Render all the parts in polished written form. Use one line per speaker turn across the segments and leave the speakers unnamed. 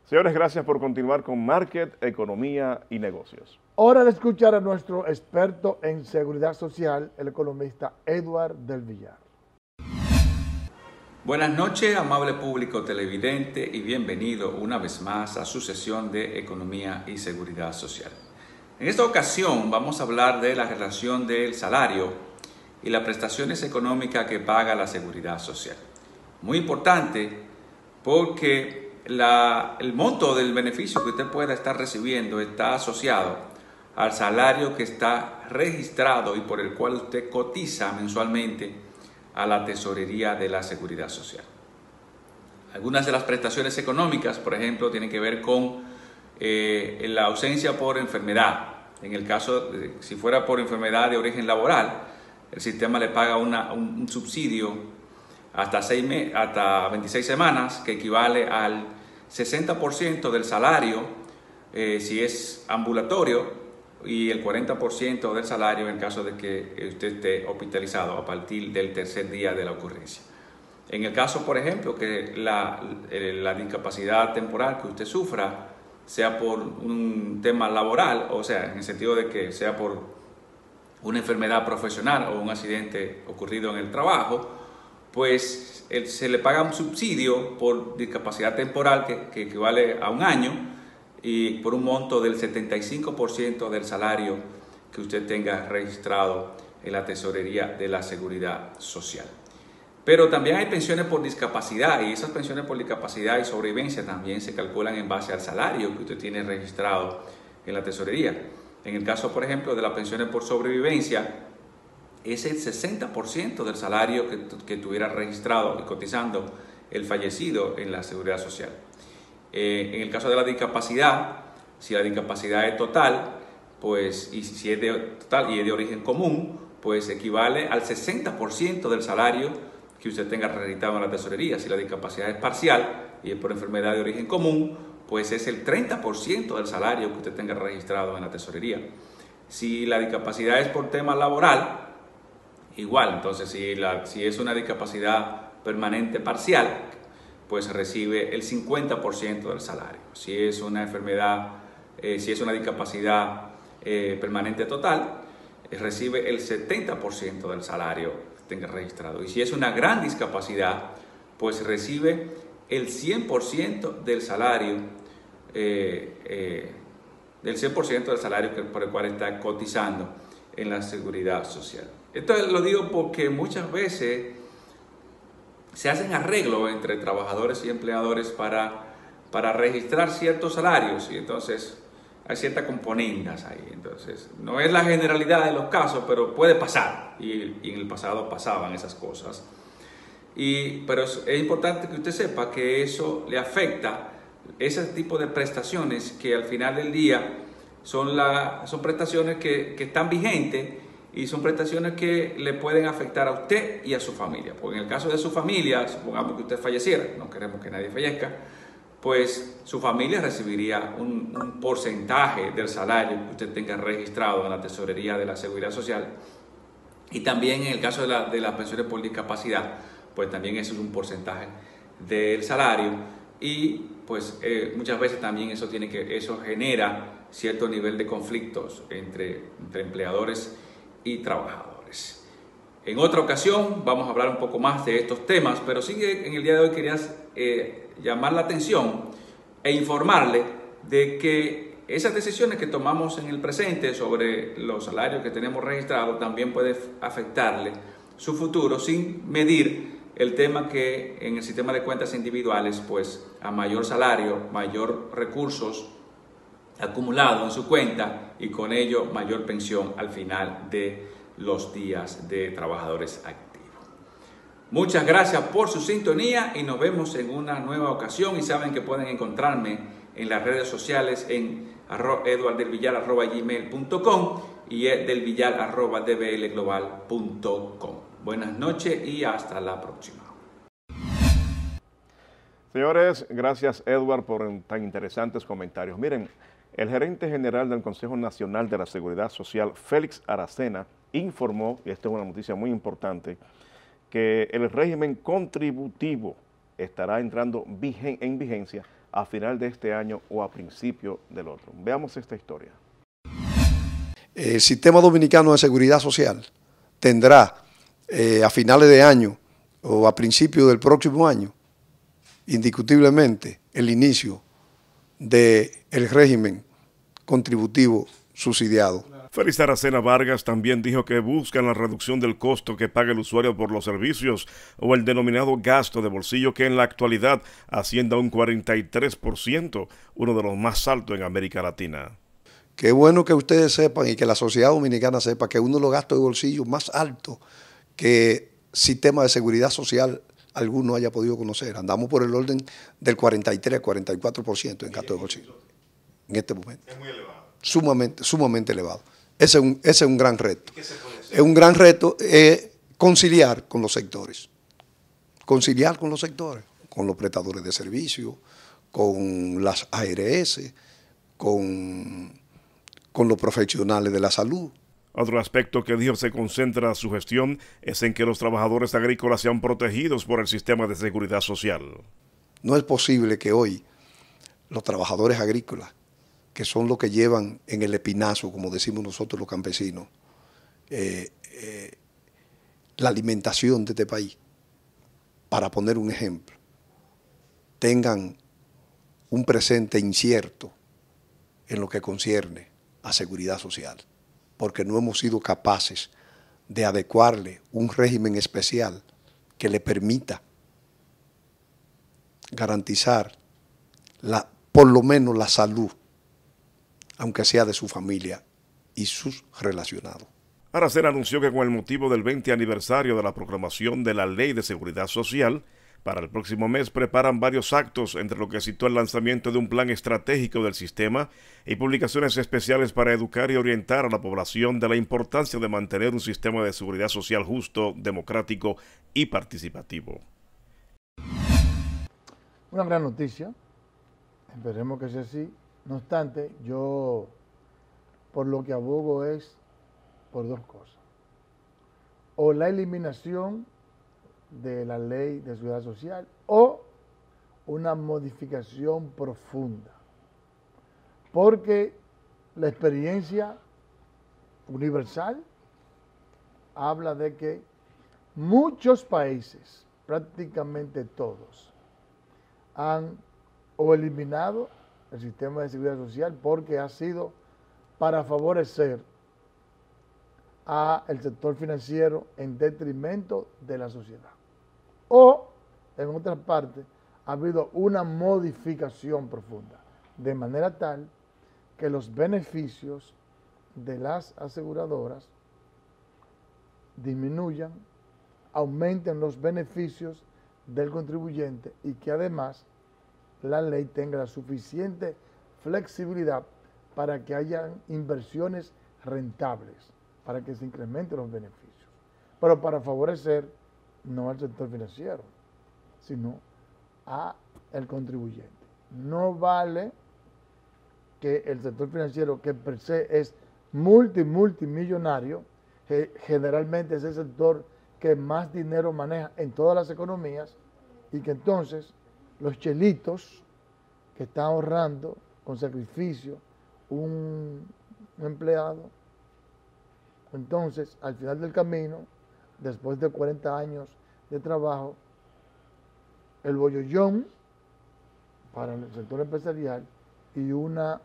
Señores, gracias por continuar con Market, Economía y Negocios.
Hora de escuchar a nuestro experto en seguridad social, el economista Edward del Villar.
Buenas noches, amable público televidente, y bienvenido una vez más a su sesión de Economía y Seguridad Social. En esta ocasión vamos a hablar de la relación del salario y las prestaciones económicas que paga la Seguridad Social. Muy importante porque el monto del beneficio que usted pueda estar recibiendo está asociado al salario que está registrado y por el cual usted cotiza mensualmente a la tesorería de la Seguridad Social. Algunas de las prestaciones económicas, por ejemplo, tienen que ver con la ausencia por enfermedad. En el caso, si fuera por enfermedad de origen laboral, el sistema le paga un subsidio hasta 26 semanas, que equivale al 60% del salario si es ambulatorio, y el 40% del salario en caso de que usted esté hospitalizado a partir del tercer día de la ocurrencia. En el caso, por ejemplo, que la discapacidad temporal que usted sufra sea por un tema laboral, o sea, en el sentido de que sea por una enfermedad profesional o un accidente ocurrido en el trabajo, pues se le paga un subsidio por discapacidad temporal que equivale a un año, y por un monto del 75% del salario que usted tenga registrado en la tesorería de la Seguridad Social. Pero también hay pensiones por discapacidad, y esas pensiones por discapacidad y sobrevivencia también se calculan en base al salario que usted tiene registrado en la tesorería. En el caso, por ejemplo, de las pensiones por sobrevivencia, es el 60% del salario que tuviera registrado y cotizando el fallecido en la Seguridad Social. En el caso de la discapacidad, si la discapacidad es total, pues, y si es total y es de origen común, pues equivale al 60% del salario que usted tenga registrado en la tesorería. Si la discapacidad es parcial y es por enfermedad de origen común, pues es el 30% del salario que usted tenga registrado en la tesorería. Si la discapacidad es por tema laboral, igual. Entonces, si es una discapacidad permanente parcial, pues recibe el 50% del salario. Si es una enfermedad, si es una discapacidad permanente total, recibe el 70% del salario que tenga registrado. Y si es una gran discapacidad, pues recibe el 100% del salario, por el cual está cotizando en la Seguridad Social. Esto lo digo porque muchas veces se hacen arreglos entre trabajadores y empleadores para registrar ciertos salarios, y entonces hay ciertas componendas ahí. Entonces, no es la generalidad de los casos, pero puede pasar, y en el pasado pasaban esas cosas. Pero es importante que usted sepa que eso le afecta ese tipo de prestaciones, que al final del día son prestaciones que están vigentes, y son prestaciones que le pueden afectar a usted y a su familia. Porque en el caso de su familia, supongamos que usted falleciera, no queremos que nadie fallezca, pues su familia recibiría un porcentaje del salario que usted tenga registrado en la tesorería de la Seguridad Social. Y también en el caso de las pensiones por discapacidad, pues también eso es un porcentaje del salario, y pues muchas veces también eso genera cierto nivel de conflictos entre empleadores y trabajadores. En otra ocasión vamos a hablar un poco más de estos temas, pero sí que en el día de hoy quería llamar la atención e informarle de que esas decisiones que tomamos en el presente sobre los salarios que tenemos registrados también puede afectarle su futuro, sin medir el tema que en el sistema de cuentas individuales, pues a mayor salario, mayor recursos acumulado en su cuenta, y con ello mayor pensión al final de los días de trabajadores activos. Muchas gracias por su sintonía y nos vemos en una nueva ocasión, y saben que pueden encontrarme en las redes sociales en edwarddelvillar@gmail.com y delvillar@dblglobal.com. Buenas noches y hasta la próxima.
Señores, gracias Edward por tan interesantes comentarios. Miren, el gerente general del Consejo Nacional de la Seguridad Social, Félix Aracena, informó, y esta es una noticia muy importante, que el régimen contributivo estará entrando en vigencia a final de este año o a principio del otro. Veamos esta historia.
El Sistema Dominicano de Seguridad Social tendrá a finales de año o a principios del próximo año, indiscutiblemente, el inicio del régimen contributivo subsidiado.
Félix Aracena Vargas también dijo que buscan la reducción del costo que paga el usuario por los servicios o el denominado gasto de bolsillo, que en la actualidad asciende a un 43%, uno de los más altos en América Latina.
Qué bueno que ustedes sepan y que la sociedad dominicana sepa que uno de los gastos de bolsillo más altos que sistema de seguridad social alguno haya podido conocer. Andamos por el orden del 43, 44% en gasto de bolsillo en este momento. Es muy elevado. Sumamente elevado. Ese es un gran reto. ¿Qué se puede hacer? Es un gran reto conciliar con los sectores. Conciliar con los sectores, con los prestadores de servicios, con las ARS, con los profesionales de la salud.
Otro aspecto que dijo se concentra su gestión es en que los trabajadores agrícolas sean protegidos por el sistema de seguridad social.
No es posible que hoy los trabajadores agrícolas, que son los que llevan en el espinazo, como decimos nosotros los campesinos, la alimentación de este país, para poner un ejemplo, tengan un presente incierto en lo que concierne a seguridad social, porque no hemos sido capaces de adecuarle un régimen especial que le permita garantizar por lo menos la salud, aunque sea de su familia y sus relacionados.
Aracena anunció que con el motivo del 20 aniversario de la proclamación de la Ley de Seguridad Social, para el próximo mes preparan varios actos, entre lo que citó el lanzamiento de un plan estratégico del sistema y publicaciones especiales para educar y orientar a la población de la importancia de mantener un sistema de seguridad social justo, democrático y participativo.
Una gran noticia, esperemos que sea así. No obstante, yo por lo que abogo es por dos cosas. O la eliminación de la ley de seguridad social o una modificación profunda. Porque la experiencia universal habla de que muchos países, prácticamente todos, han o eliminado el sistema de seguridad social porque ha sido para favorecer al sector financiero en detrimento de la sociedad. O, en otra parte, ha habido una modificación profunda, de manera tal que los beneficios de las aseguradoras disminuyan, aumenten los beneficios del contribuyente y que además la ley tenga la suficiente flexibilidad para que haya inversiones rentables, para que se incrementen los beneficios, pero para favorecer no al sector financiero, sino al contribuyente. No vale que el sector financiero, que per se es multimillonario, generalmente es el sector que más dinero maneja en todas las economías, y que entonces los chelitos que están ahorrando con sacrificio un empleado, entonces al final del camino, después de 40 años de trabajo, el bollollón para el sector empresarial y una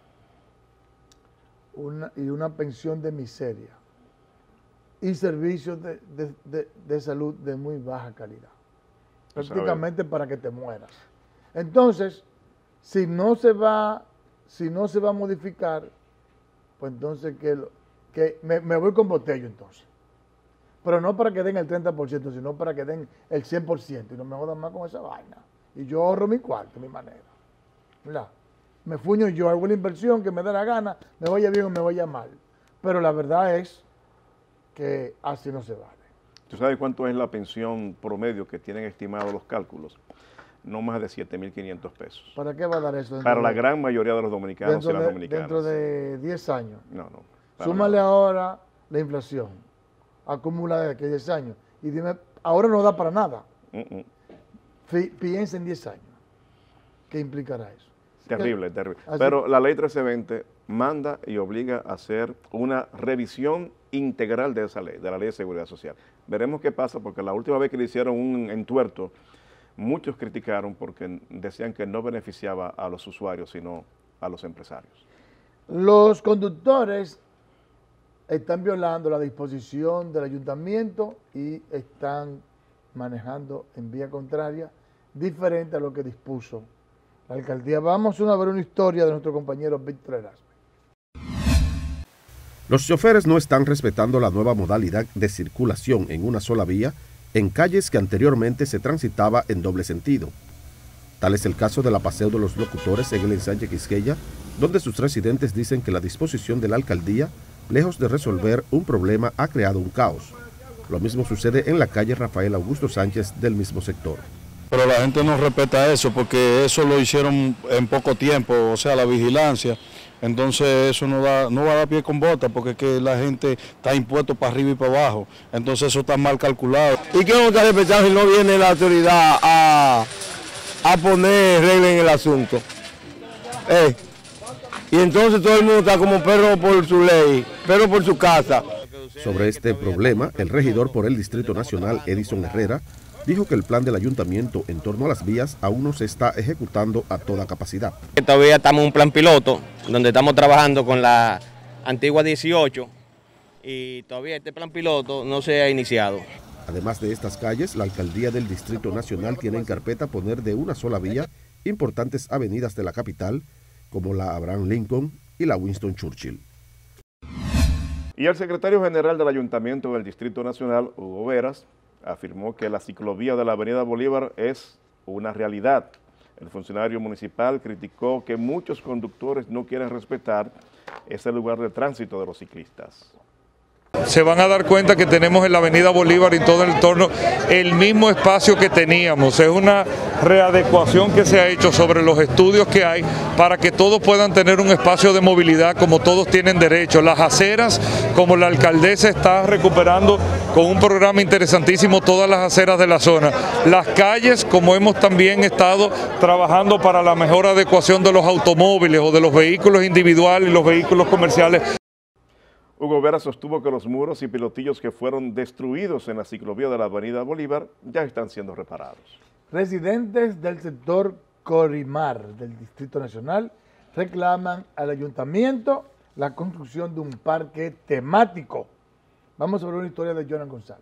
pensión de miseria y servicios de salud de muy baja calidad, prácticamente para que te mueras. Entonces, si no se va a modificar, pues entonces que me voy con botello entonces. Pero no para que den el 30%, sino para que den el 100% y no me jodan más con esa vaina. Y yo ahorro mi cuarto, mi manera. ¿Verdad? Me fuño yo, hago la inversión que me da la gana, me vaya bien o me vaya mal. Pero la verdad es que así no se vale.
¿Tú sabes cuánto es la pensión promedio que tienen estimados los cálculos? No más de 7.500 pesos.
¿Para qué va a dar eso?
Para la gran mayoría de los dominicanos y las dominicanas.
Dentro de 10 años.
No.
Súmale ahora la inflación acumulada de aquí a 10 años. Y dime, ahora no da para nada. Piensa en 10 años. que implicará eso.
Terrible, terrible.
Así,
pero la ley 1320 manda y obliga a hacer una revisión integral de esa ley, de la ley de seguridad social. Veremos qué pasa, porque la última vez que le hicieron un entuerto, muchos criticaron porque decían que no beneficiaba a los usuarios, sino a los empresarios.
Los conductores están violando la disposición del ayuntamiento y están manejando en vía contraria, diferente a lo que dispuso la alcaldía. Vamos a ver una historia de nuestro compañero Víctor Erasme.
Los choferes no están respetando la nueva modalidad de circulación en una sola vía en calles que anteriormente se transitaba en doble sentido. Tal es el caso de la Paseo de los Locutores en el ensanche Quisqueya, donde sus residentes dicen que la disposición de la alcaldía, lejos de resolver un problema, ha creado un caos. Lo mismo sucede en la calle Rafael Augusto Sánchez del mismo sector.
Pero la gente no respeta eso porque eso lo hicieron en poco tiempo, o sea, la vigilancia. Entonces eso no va a dar pie con bota porque es que la gente está impuesto para arriba y para abajo. Entonces eso está mal calculado.
¿Y qué vamos a respetar si no viene la autoridad a poner regla en el asunto? Y entonces todo el mundo está como perro por su ley, perro por su casa.
Sobre este problema, el regidor por el Distrito Nacional, Edison Herrera, dijo que el plan del ayuntamiento en torno a las vías aún no se está ejecutando a toda capacidad.
Todavía estamos en un plan piloto, donde estamos trabajando con la antigua 18 y todavía este plan piloto no se ha iniciado.
Además de estas calles, la alcaldía del Distrito Nacional tiene en carpeta poner de una sola vía importantes avenidas de la capital, como la Abraham Lincoln y la Winston Churchill.
Y el secretario general del Ayuntamiento del Distrito Nacional, Hugo Veras, afirmó que la ciclovía de la Avenida Bolívar es una realidad. El funcionario municipal criticó que muchos conductores no quieren respetar ese lugar de tránsito de los ciclistas.
Se van a dar cuenta que tenemos en la Avenida Bolívar y todo el entorno el mismo espacio que teníamos. Es una readecuación que se ha hecho sobre los estudios que hay para que todos puedan tener un espacio de movilidad como todos tienen derecho. Las aceras, como la alcaldesa está recuperando con un programa interesantísimo todas las aceras de la zona. Las calles, como hemos también estado trabajando para la mejor adecuación de los automóviles o de los vehículos individuales y los vehículos comerciales.
Hugo Vera sostuvo que los muros y pilotillos que fueron destruidos en la ciclovía de la Avenida Bolívar ya están siendo reparados.
Residentes del sector Corimar del Distrito Nacional reclaman al ayuntamiento la construcción de un parque temático. Vamos a ver una historia de Jonan González.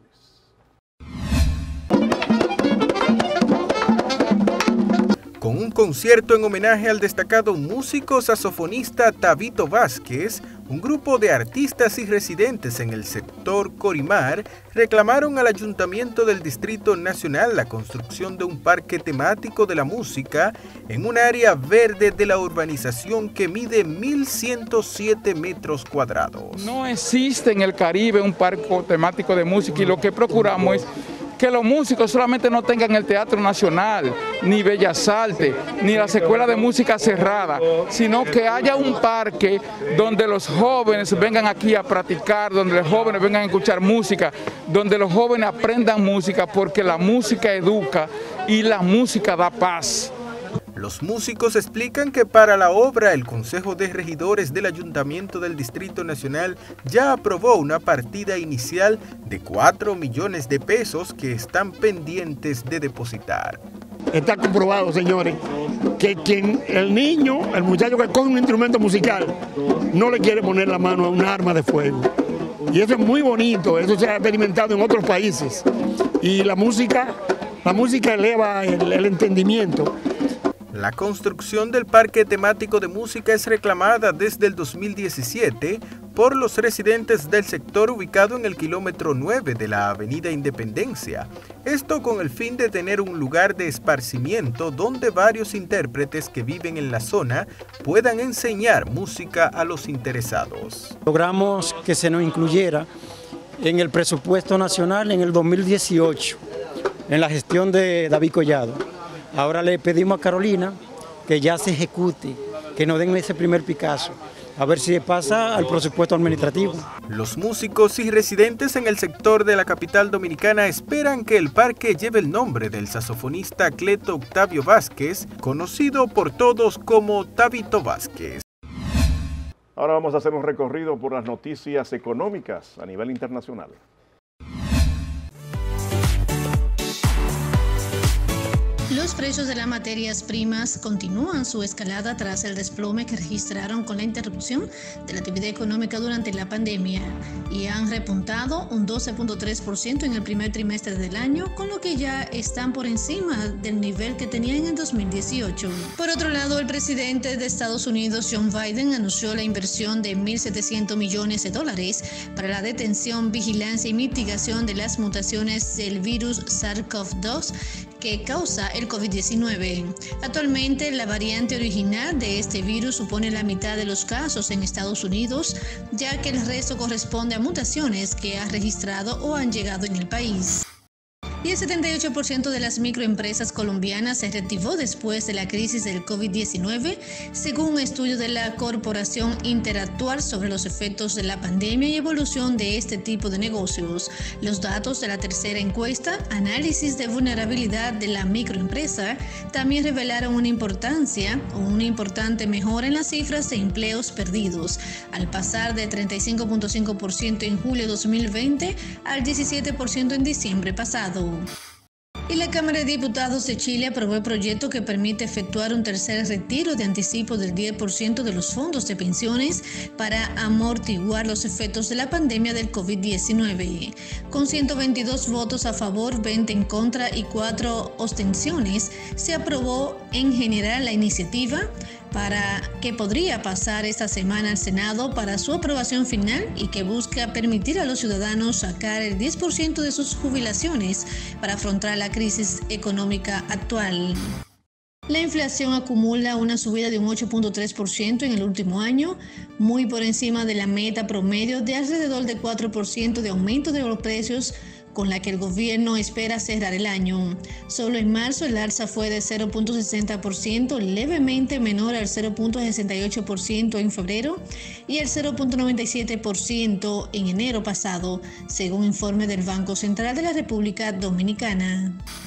Con un concierto en homenaje al destacado músico saxofonista Tabito Vázquez, un grupo de artistas y residentes en el sector Corimar reclamaron al Ayuntamiento del Distrito Nacional la construcción de un parque temático de la música en un área verde de la urbanización que mide 1.107 metros cuadrados.
No existe en el Caribe un parque temático de música y lo que procuramos es que los músicos solamente no tengan el Teatro Nacional, ni Bellas Artes, ni la Escuela de Música cerrada, sino que haya un parque donde los jóvenes vengan aquí a practicar, donde los jóvenes vengan a escuchar música, donde los jóvenes aprendan música, porque la música educa y la música da paz.
Los músicos explican que para la obra el Consejo de Regidores del Ayuntamiento del Distrito Nacional ya aprobó una partida inicial de 4 millones de pesos que están pendientes de depositar.
Está comprobado, señores, que quien el niño, el muchacho que coge un instrumento musical, no le quiere poner la mano a un arma de fuego. Y eso es muy bonito, eso se ha experimentado en otros países. Y la música eleva el entendimiento.
La construcción del parque temático de música es reclamada desde el 2017 por los residentes del sector ubicado en el kilómetro 9 de la Avenida Independencia. Esto con el fin de tener un lugar de esparcimiento donde varios intérpretes que viven en la zona puedan enseñar música a los interesados.
Logramos que se nos incluyera en el presupuesto nacional en el 2018, en la gestión de David Collado. Ahora le pedimos a Carolina que ya se ejecute, que nos den ese primer Picasso. a ver si pasa al presupuesto administrativo.
Los músicos y residentes en el sector de la capital dominicana esperan que el parque lleve el nombre del saxofonista Cleto Octavio Vázquez, conocido por todos como Tabito Vázquez.
Ahora vamos a hacer un recorrido por las noticias económicas a nivel internacional.
Los precios de las materias primas continúan su escalada tras el desplome que registraron con la interrupción de la actividad económica durante la pandemia y han repuntado un 12.3% en el primer trimestre del año, con lo que ya están por encima del nivel que tenían en el 2018. Por otro lado, el presidente de Estados Unidos, Joe Biden, anunció la inversión de $1.700 millones para la detención, vigilancia y mitigación de las mutaciones del virus SARS-CoV-2 que causa el COVID-19. Actualmente, la variante original de este virus supone la mitad de los casos en Estados Unidos, ya que el resto corresponde a mutaciones que ha registrado o han llegado en el país. Y el 78% de las microempresas colombianas se reactivó después de la crisis del COVID-19, según un estudio de la Corporación Interactual sobre los efectos de la pandemia y evolución de este tipo de negocios. Los datos de la tercera encuesta, Análisis de Vulnerabilidad de la Microempresa, también revelaron una importante mejora en las cifras de empleos perdidos, al pasar de 35.5% en julio de 2020 al 17% en diciembre pasado. Y la Cámara de Diputados de Chile aprobó el proyecto que permite efectuar un tercer retiro de anticipo del 10% de los fondos de pensiones para amortiguar los efectos de la pandemia del COVID-19. Con 122 votos a favor, 20 en contra y 4 abstenciones, se aprobó en general la iniciativa, para que podría pasar esta semana al Senado para su aprobación final y que busca permitir a los ciudadanos sacar el 10% de sus jubilaciones para afrontar la crisis económica actual. La inflación acumula una subida de un 8.3% en el último año, muy por encima de la meta promedio de alrededor de 4% de aumento de los precios con la que el gobierno espera cerrar el año. Solo en marzo el alza fue de 0.60%, levemente menor al 0.68% en febrero y el 0.97% en enero pasado, según informe del Banco Central de la República Dominicana.